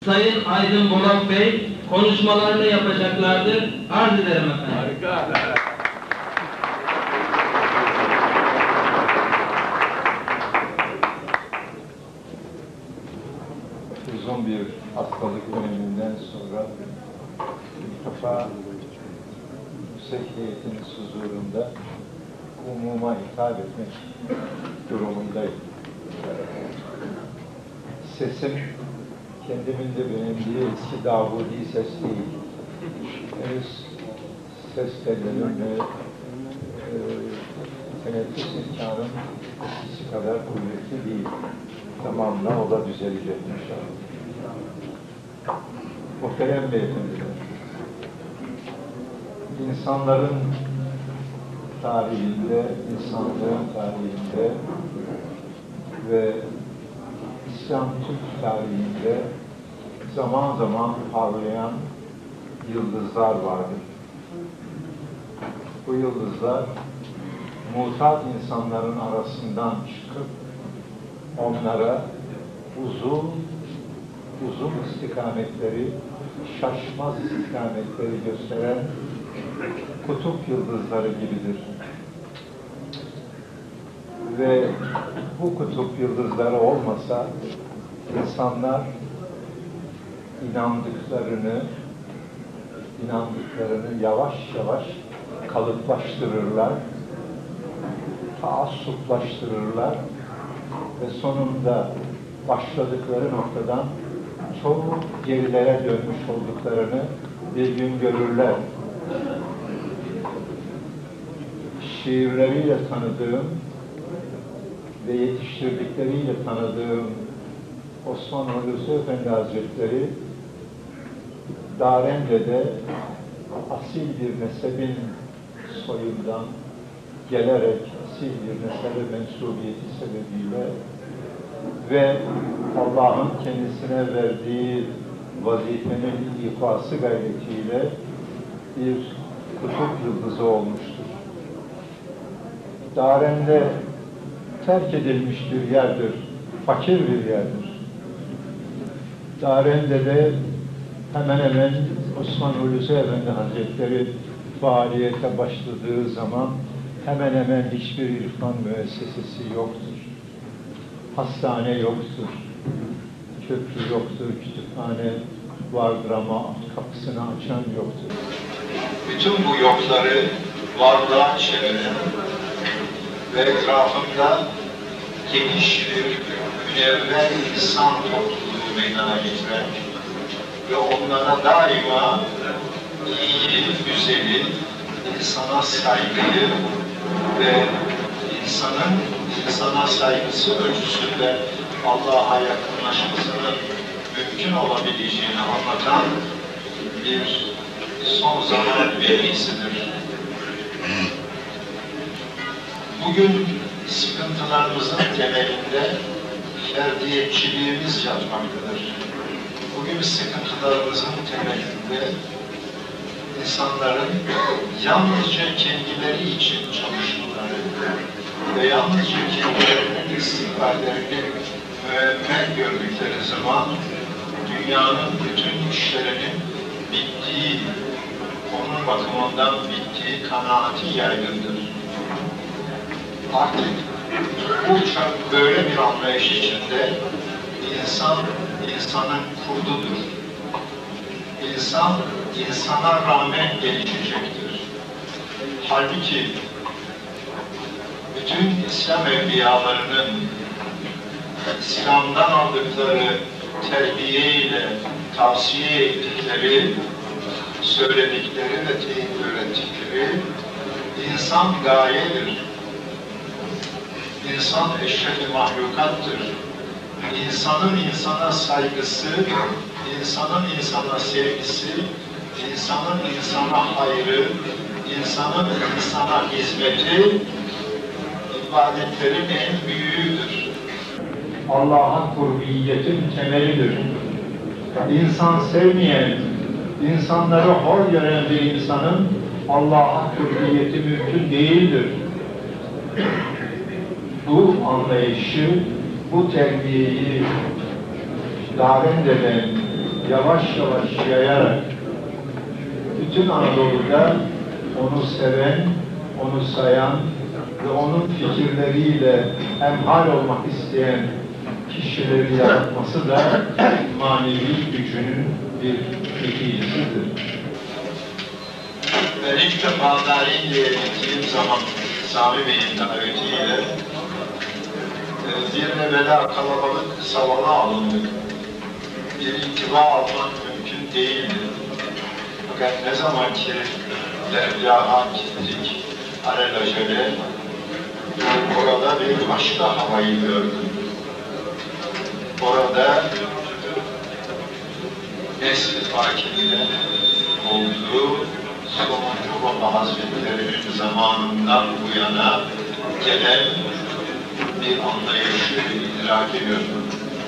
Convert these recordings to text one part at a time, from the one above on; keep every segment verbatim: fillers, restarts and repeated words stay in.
Sayın Aydın Bolat Bey konuşmalarını yapacaklardır. Arz ederim efendim. Harika. Uzun bir hastalık döneminden sonra bir defa yüksek heyetimiz huzurunda umuma hitap etmek durumundayım. Sesim kendimin de beğendiği eski Davudi ses değil. Henüz ses tellerim ve e, teneffüs imkanım eskisi kadar kuvvetli değil. Zamanla o da düzelecek inşallah. Muhterem beyefendiler, insanların tarihinde, insanlığın tarihinde ve İslam Türk tarihinde zaman zaman parlayan yıldızlar vardır. Bu yıldızlar mutat insanların arasından çıkıp onlara uzun uzun istikametleri, şaşmaz istikametleri gösteren kutup yıldızları gibidir. Ve bu kutup yıldızları olmasa insanlar inandıklarını inandıklarını yavaş yavaş kalıplaştırırlar, taassuplaştırırlar ve sonunda başladıkları noktadan çok gerilere dönmüş olduklarını bir gün görürler. Şiirleriyle tanıdığım ve yetiştirdikleriyle tanıdığım Osman Hulusi Efendi Hazretleri Darende'de asil bir mezhebin soyundan gelerek asil bir mezhebe mensubiyeti sebebiyle ve Allah'ın kendisine verdiği vazifenin ifası gayretiyle bir kutup yıldızı olmuştur. Darende terk edilmiş bir yerdir, fakir bir yerdir. Darende'de hemen hemen Osman Hulusi Efendi Hazretleri faaliyete başladığı zaman hemen hemen hiçbir irfan müessesesi yoktur. Hastane yoktur, köprü yoktur, kütüphane vardır ama kapısını açan yoktur. Bütün bu yokları varlığa çeviren ve etrafında geniş bir münevver insan topluluğu meydana getiren ve onlara daima iyi, güzeli, insana saygıyı ve insanın insana saygısı ölçüsünde Allah'a yakınlaşmasının mümkün olabileceğini anlatan bir son zaman verisidir. Bugün sıkıntılarımızın temelinde ferdiyetçiliğimiz yatmaktadır. Bugün sıkıntılarımızın temelinde insanların yalnızca kendileri için çalışmaları ve yalnızca kendilerinin istikballerini müemmel gördükleri zaman dünyanın bütün işlerinin bittiği, onun bakımından bittiği kanaati yaygındır. Artık bu çok böyle bir anlayış içinde insan, insanın kurdudur. İnsan, insana rağmen gelişecektir. Halbuki bütün İslam evliyalarının İslam'dan aldıkları terbiye ile tavsiye ettikleri, söyledikleri ve teyit öğrettikleri insan gayedir. İnsan eşref-i mahlukattır. İnsanın insana saygısı, insanın insana sevgisi, insanın insana hayrı, insanın insana hizmeti ibadetlerin en büyüğüdür. Allah'ın kurbiyetin temelidir. İnsan sevmeyen, insanları hor gören bir insanın Allah'a kurbiyeti mümkün değildir. Bu anlayışı, bu terbiyeyi Darende'den yavaş yavaş yayarak bütün Anadolu'da onu seven, onu sayan ve onun fikirleriyle hemhal olmak isteyen kişileri yaratması da manevi gücünün bir neticesidir. Ben ilk defa Daryenli'ye gittiğim zaman Sami Bey'in davetiyle bir evvela kalabalık salona alındık. Bir intiba almak mümkün değildi. Fakat ne zaman ki dergaha gittik, alelacele, orada bir başka havayı gördüm. Orada Nesli Fakir'in olduğu Somuncu Baba Hazretleri'nin zamanından bu yana gelen bir anlayışı idrak ediyorum.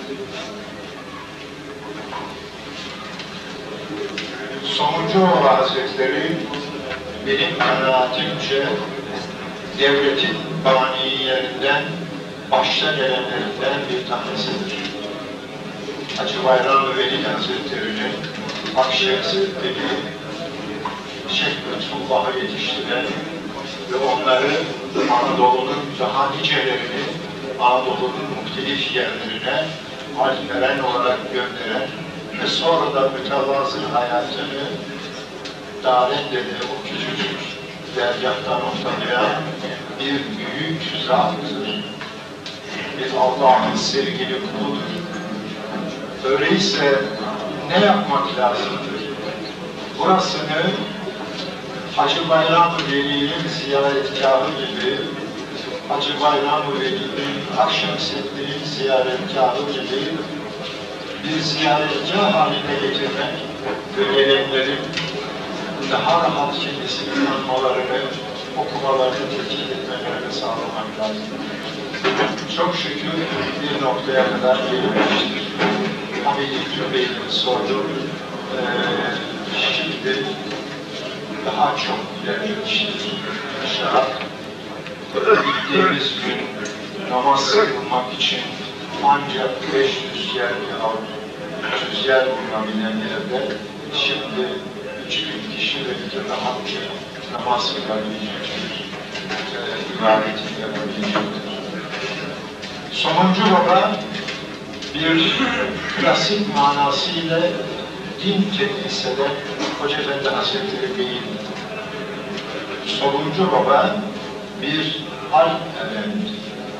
Somuncu Baba Hazretleri benim kanaatimce devletin baniyelerinden, başta gelenlerinden bir tanesidir. Hacı Bayram Veli Hazretleri'nin Akşehir'deki Şeyh Lütfullah'ı yetiştiren ve onları Anadolu'nun daha nicelerini, Anadolu'nun muhtelif yerlerine alperen olarak gönderen ve sonra da mütevazı hayatını Darende'de o küçücük dergâhtan ortalayan bir büyük zattır. Bir Allah'ın sevgili kuludur. Öyleyse ne yapmak lazımdır? Burasını Hacı Bayram-ı Veli'nin ziyaretgahı gibi, Hacı Bayram-ı Veli'nin Akşemseddin'in ziyaretgahı gibi bir ziyaretgah haline getirmek ve gelenlerin daha rahat kendisini tanımalarını, okumalarını tetkik etmelerini sağlamak lazım. Çok şükür bir noktaya kadar gelinmiştir. Hamid İlkin Bey'in sorduğu ee, şimdi daha çok ilerlemiştir. İnşallah gittiğimiz gün namaz kılmak için ancak beş yüz yer yahut üç yüz yer bulunabilen yerde şimdi üç bin kişi ve bir rahatça namaz kılabilecektir. İbadetini yapabilecektir. Somuncu Baba bir klasik manasıyla din tedris eden Hoca Efendi Hazretleri değil. Somuncu Baba bir hal efendi.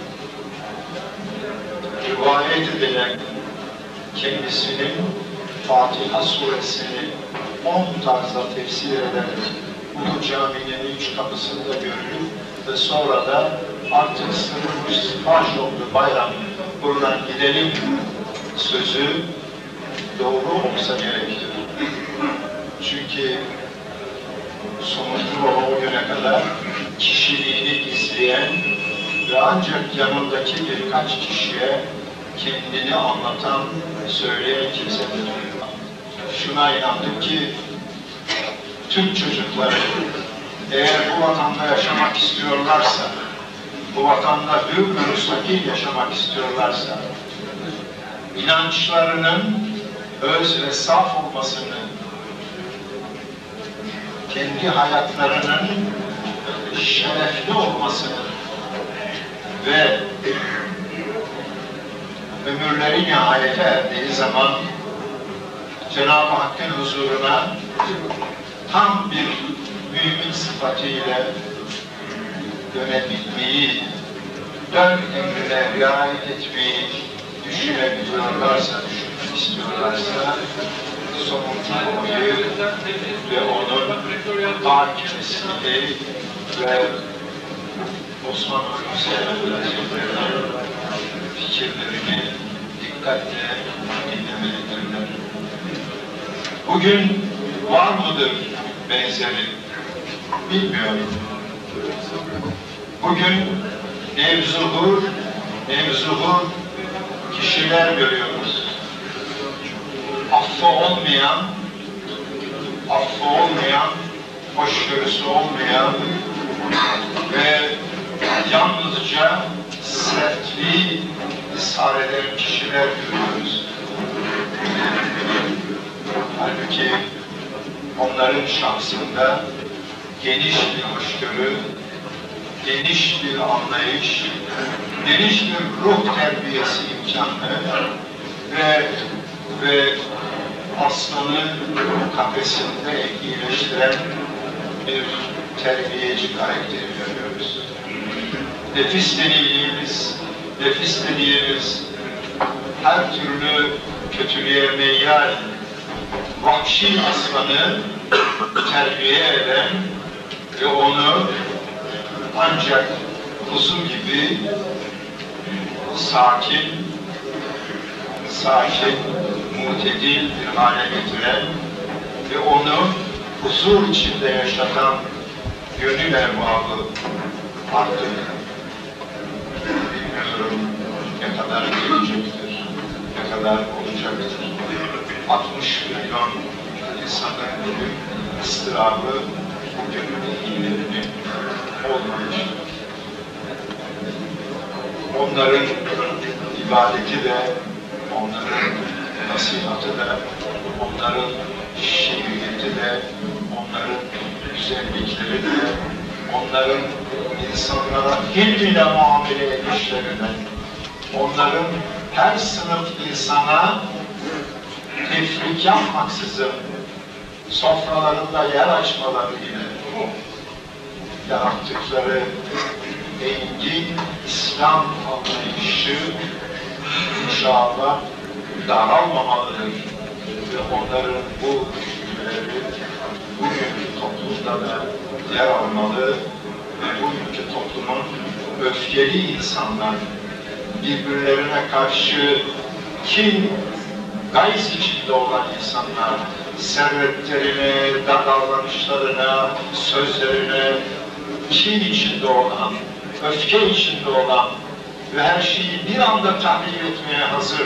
Rivayet edilen kendisinin Fatiha suresini on tarzda tefsir eden Ulu Cami'nin üç kapısında görülür ve sonra da artık sınırmış sipaş oldu bayram, buradan gidelim sözü doğru olsa gerekir. Çünkü Somuncu Baba o güne kadar kişiliğini gizleyen ve ancak yanındaki birkaç kişiye kendini anlatan, söyleyen kimsedir. Şuna inandık ki Türk çocukları eğer bu vatanda yaşamak istiyorlarsa, bu vatanda hür ve müstakil yaşamak istiyorlarsa, inançlarının öz ve saf olmasını, kendi hayatlarının şerefli olmasını ve ömürleri nihayete erdiği zaman Cenab-ı Hakk'ın huzuruna tam bir mümin sıfatıyla dönebilmeyi, dön emrine riayet etmeyi düşünebiliyorlarsa, düşünmek istiyorlarsa Somuncu Baba'yı ve onun hakimesini ve Osman Hulusi fikirlerini dikkatle dinlemelidirler. Bugün var mıdır benzeri? Bilmiyorum. Bugün nevzuhur, nevzuhur kişiler görüyoruz. Affı olmayan, affı olmayan, hoşgörüsü olmayan ve yalnızca sertliği ishar eden kişiler görüyoruz. onların şahsında geniş bir hoşgörü, geniş bir anlayış, geniş bir ruh terbiyesi imkanı ve ve aslanı kafesinde iyileştiren bir terbiyeci karakteri görüyoruz. Nefis deneyimiz, nefis deneyimiz her türlü kötülüğe meyyal vahşi aslanı terbiye eden ve onu ancak kuzu gibi sakin, sakin, mutedil bir hale getiren ve onu huzur içinde yaşatan gönül erbabı artık bilmiyorum ne kadar gelecektir, ne kadar olacaktır. altmış milyon insanın bugün ıstırabı, bu gönül iyilerini olmamış. Onların ibadeti de, onların nasihatı da, onların şiiriyeti de, onların güzellikleri de, onların insanlara hilmiyle muamele edişleri de, onların her sınıf insana tefrik yapmaksızın sofralarında yer açmaları ile yarattıkları engin İslam anlayışı inşallah daralmamalıdır ve onların bu düşünceleri bugünkü toplumda da yer almalı ve bugünkü toplumun öfkeli insanlar, birbirlerine karşı kin, gayz içinde olan insanlar, servetlerine, davranışlarına, sözlerine kin içinde olan, öfke içinde olan ve her şeyi bir anda tahlil etmeye hazır,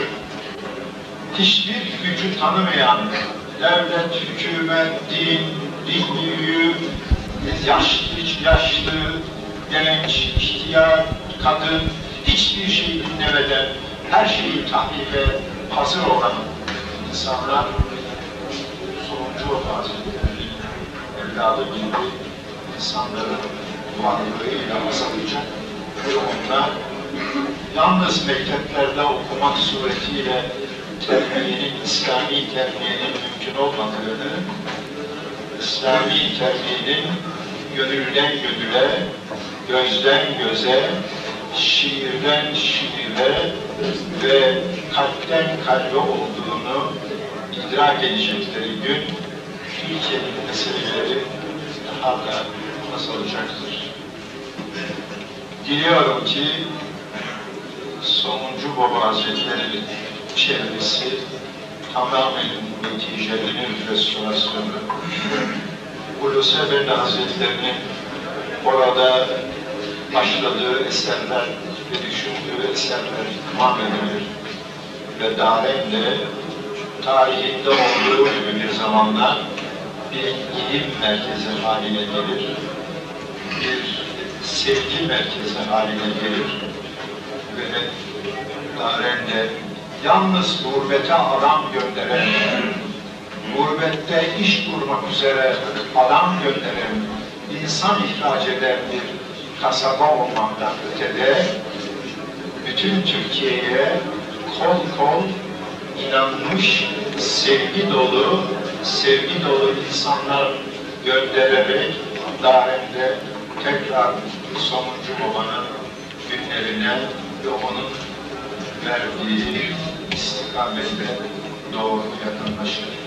hiçbir gücü tanımayan, devlet, hükümet, din, din büyüğü, yaşlı, yaşlı, genç, ihtiyar, kadın, hiçbir şeyi dinlemeden her şeyi tahlile hazır olan insanlar sonuncu Hazretleri evladı gibi insanların varlığıyla azalacak ve onlar yalnız mekteplerde okumak suretiyle terbiyenin, İslami terbiyenin mümkün olmadığını, İslami terbiyenin gönülden gönüle, gözden göze, şiirden şiire ve kalpten kalbe olduğunu idrak edecekleri gün Türkiye'nin meseleleri daha da azalacaktır. Diliyorum ki sonuncu Baba Hazretleri çevresi tamamen neticelerinin restorasyonu. Hulusi Efendi Hazretleri'nin orada başladığı eserler ve düşündüğü eserler devam edilir. Ve Daren'de tarihinde olduğu gibi bir zamanda bir ilim merkezi haline gelir. Bir sevgi merkezi haline gelir. Ve Daren'de yalnız gurbete adam gönderen, gurbette iş kurmak üzere adam gönderen, insan ihraç eden bir kasaba olmaktan ötede bütün Türkiye'ye kol kol inanmış, sevgi dolu, sevgi dolu insanlar göndererek Daren'de tekrar sonuncu babanın günlerine ve onun verdiği istikamete doğru yakınlaşır.